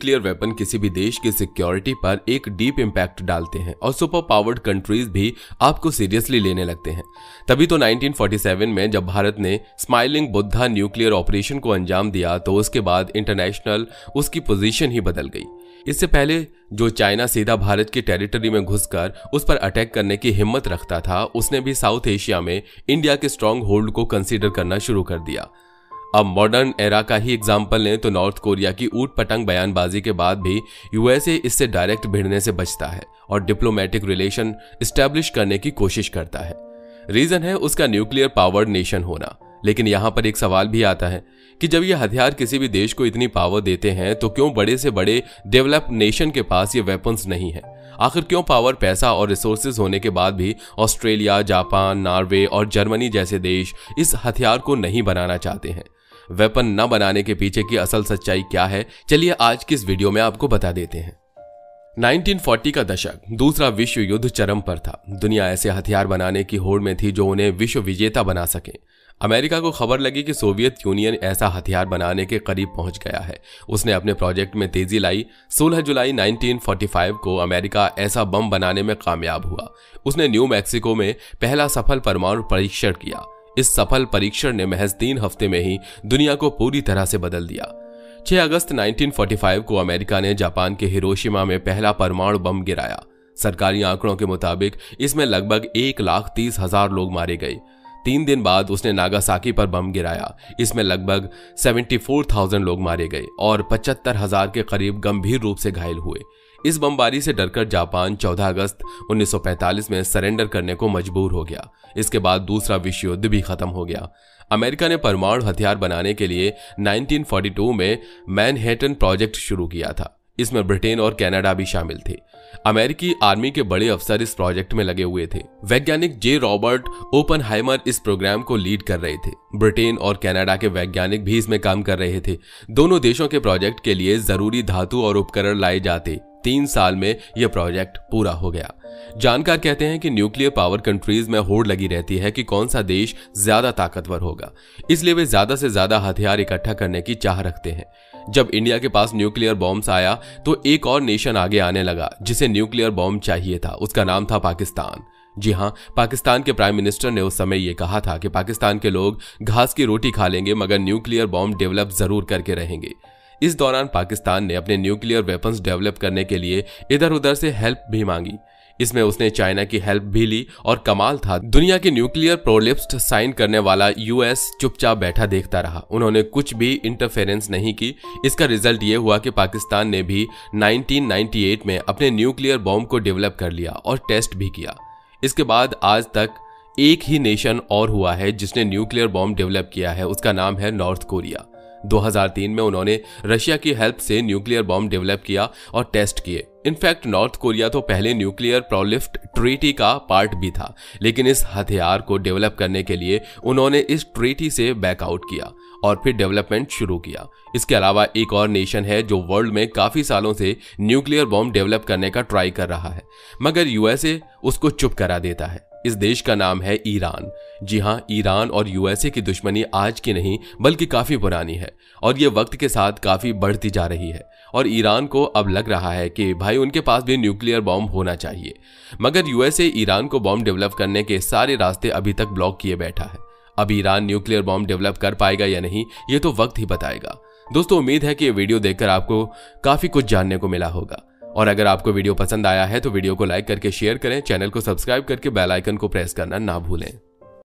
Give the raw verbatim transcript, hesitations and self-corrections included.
Nuclear weapon किसी भी देश की सिक्योरिटी पर एक डीप इम्पैक्ट डालते हैं और सुपर पावर्ड कंट्रीज भी आपको सीरियसली लेने लगते हैं। तभी तो नाइनटीन फोर्टी सेवन में जब भारत ने स्माइलिंग बुद्धा न्यूक्लियर ऑपरेशन को अंजाम दिया तो उसके बाद इंटरनेशनल उसकी पोजीशन ही बदल गई। इससे पहले जो चाइना सीधा भारत की टेरिटरी में घुसकर उस पर अटैक करने की हिम्मत रखता था, उसने भी साउथ एशिया में इंडिया के स्ट्रॉन्ग होल्ड को कंसीडर करना शुरू कर दिया। अब मॉडर्न एरा का ही एग्जाम्पल लें तो नॉर्थ कोरिया की ऊट पटंग बयानबाजी के बाद भी यूएसए इससे डायरेक्ट भिड़ने से बचता है और डिप्लोमेटिक रिलेशन एस्टैब्लिश करने की कोशिश करता है। रीजन है उसका न्यूक्लियर पावर्ड नेशन होना। लेकिन यहां पर एक सवाल भी आता है कि जब ये हथियार किसी भी देश को इतनी पावर देते हैं तो क्यों बड़े से बड़े डेवलप्ड नेशन के पास ये वेपन्स नहीं है? आखिर क्यों पावर, पैसा और रिसोर्सेज होने के बाद भी ऑस्ट्रेलिया, जापान, नॉर्वे और जर्मनी जैसे देश इस हथियार को नहीं बनाना चाहते हैं? वेपन न बनाने के पीछे की असल सच्चाई क्या है, चलिए आज की इस वीडियो में आपको बता देते हैं। नाइनटीन फोर्टी का दशक, दूसरा विश्व युद्ध चरम पर था। दुनिया ऐसे हथियार बनाने की होड़ में थी जो उन्हें विश्व विजेता बना सके। अमेरिका को खबर लगी कि सोवियत यूनियन ऐसा हथियार बनाने के करीब पहुंच गया है। उसने अपने प्रोजेक्ट में तेजी लाई। सोलह जुलाई नाइनटीन फोर्टी फाइव को अमेरिका ऐसा बम बनाने में कामयाब हुआ। उसने न्यू मैक्सिको में पहला सफल परमाणु परीक्षण किया। इस सफल परीक्षण ने महज तीन हफ्ते में ही दुनिया को पूरी तरह से बदल दिया। छह अगस्त नाइनटीन फोर्टी फाइव को अमेरिका ने जापान के हिरोशिमा में पहला परमाणु बम गिराया। सरकारी आंकड़ों के मुताबिक इसमें लगभग एक लाख तीस हजार लोग मारे गए। तीन दिन बाद उसने नागासाकी पर बम गिराया। इसमें लगभग चौहत्तर हज़ार लोग मारे गए और पचहत्तर हज़ार के करीब गंभीर रूप से घायल हुए। इस बमबारी से डरकर जापान चौदह अगस्त उन्नीस सौ पैंतालीस में सरेंडर करने को मजबूर हो गया। इसके बाद दूसरा विश्व युद्ध भी खत्म हो गया। अमेरिका ने परमाणु हथियार बनाने के लिए नाइनटीन फोर्टी टू में मैनहट्टन प्रोजेक्ट शुरू किया था। इसमें ब्रिटेन और कनाडा भी शामिल थे। अमेरिकी आर्मी के बड़े अफसर इस प्रोजेक्ट में लगे हुए थे। वैज्ञानिक जे रॉबर्ट ओपनहाइमर इस प्रोग्राम को लीड कर रहे थे। ब्रिटेन और कनाडा के वैज्ञानिक भी इसमें काम कर रहे थे। दोनों देशों के प्रोजेक्ट के लिए जरूरी धातु और उपकरण लाए जाते। तीन साल में यह प्रोजेक्ट पूरा हो गया। जानकार कहते हैं कि न्यूक्लियर पावर कंट्रीज में होड़ लगी रहती है कि कौन सा देश ज्यादा ताकतवर होगा, इसलिए वे ज्यादा से ज्यादा हथियार इकट्ठा करने की चाह रखते हैं। जब इंडिया के पास न्यूक्लियर बॉम्ब्स आया तो एक और नेशन आगे आने लगा जिसे न्यूक्लियर बॉम्ब चाहिए था। उसका नाम था पाकिस्तान। जी हां, पाकिस्तान के प्राइम मिनिस्टर ने उस समय यह कहा था कि पाकिस्तान के लोग घास की रोटी खा लेंगे मगर न्यूक्लियर बॉम्ब डेवलप जरूर करके रहेंगे। इस दौरान पाकिस्तान ने अपने न्यूक्लियर वेपन्स डेवलप करने के लिए इधर उधर से हेल्प भी मांगी। इसमें उसने चाइना की हेल्प भी ली और कमाल था, दुनिया के न्यूक्लियर प्रोलिप्स साइन करने वाला यूएस चुपचाप बैठा देखता रहा। उन्होंने कुछ भी इंटरफेरेंस नहीं की। इसका रिजल्ट ये हुआ कि पाकिस्तान ने भी नाइनटीन नाइंटी एट में अपने न्यूक्लियर बॉम्ब को डेवलप कर लिया और टेस्ट भी किया। इसके बाद आज तक एक ही नेशन और हुआ है जिसने न्यूक्लियर बॉम्ब डेवलप किया है। उसका नाम है नॉर्थ कोरिया। दो हज़ार तीन में उन्होंने रशिया की हेल्प से न्यूक्लियर बॉम्ब डेवलप किया और टेस्ट किए। इनफैक्ट नॉर्थ कोरिया तो पहले न्यूक्लियर प्रोलिफ्ट ट्रीटी का पार्ट भी था, लेकिन इस हथियार को डेवलप करने के लिए उन्होंने इस ट्रीटी से बैकआउट किया और फिर डेवलपमेंट शुरू किया। इसके अलावा एक और नेशन है जो वर्ल्ड में काफी सालों से न्यूक्लियर बॉम्ब डेवलप करने का ट्राई कर रहा है, मगर यूएसए उसको चुप करा देता है। इस देश का नाम है ईरान। जी हां, ईरान और यूएसए की दुश्मनी आज की नहीं बल्कि काफी पुरानी है और ये वक्त के साथ काफी बढ़ती जा रही है। और ईरान को अब लग रहा है कि भाई उनके पास भी न्यूक्लियर बॉम्ब होना चाहिए, मगर यूएसए ईरान को बॉम्ब डेवलप करने के सारे रास्ते अभी तक ब्लॉक किए बैठा है। अब ईरान न्यूक्लियर बॉम्ब डेवलप कर पाएगा या नहीं, ये तो वक्त ही बताएगा। दोस्तों, उम्मीद है कि ये वीडियो देखकर आपको काफी कुछ जानने को मिला होगा और अगर आपको वीडियो पसंद आया है तो वीडियो को लाइक करके शेयर करें, चैनल को सब्सक्राइब करके बेल आइकन को प्रेस करना ना भूलें।